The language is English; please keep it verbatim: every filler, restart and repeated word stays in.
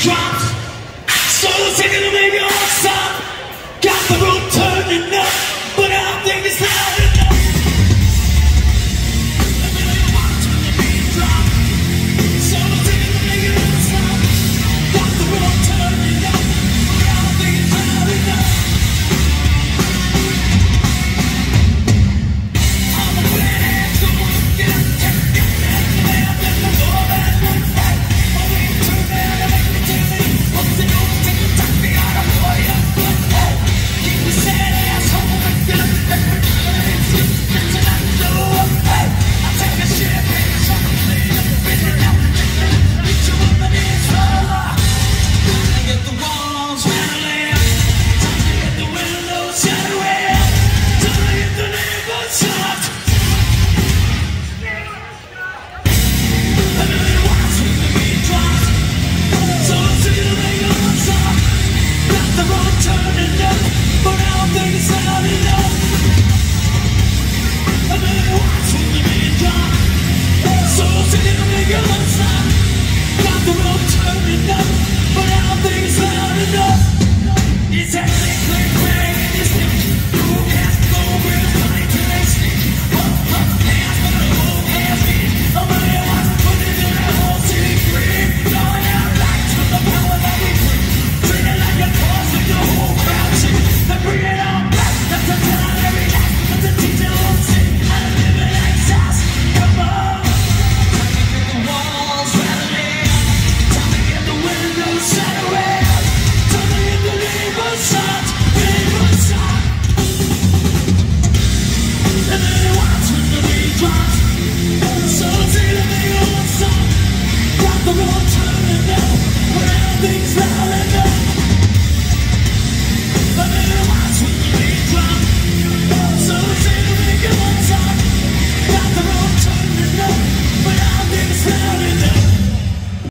dropped. Soul's taking to make it all stop. Got the room turning up, but I don't think it's loud enough. A million watts when the beat drops. Soul's taking to make it all stop. Got the room turning up, but I don't think it's loud enough. I'm a badass, so get up, check, get that lamp in the door, that's one fight. My way to man, I make me tell me what's it over, take the top me out of boy, I'm good, oh. Keep me sad asshole, and get up, let me do it, see, that's what I do, hey. I take a shit, take a shot, clean up the vision, now, reach you on the knees, oh. Time to get the walls rattling, time to get the windows shattering, time to get the neighbors shut. A million watts when the beat drops. So I'm singing to make it all stop. Got the road turning up, but I don't think it's loud enough. A million watts when the beat drops. So I'm singing to make it all stop. Got the road turning up, but I don't think it's loud enough. It's that click, click, bang, and this thing. Who has to go where the money to they stick? Up, up, hands, but the whole hands beat. A million watts put it in that whole city free. Blowing out lights with the power that we bring. Treat it like a boss with the whole crowd shit. Then bring it on back. That's the time every night. Let the teacher won't sing. I live in excess. Come on. Time to get the walls rattling. Time to get the windows shattering. Time to get the neighbors shut. Neighbors shut. And then it watch when the beat drops. So see the big old stop. Got the road turning up, but I don't think it's loud enough.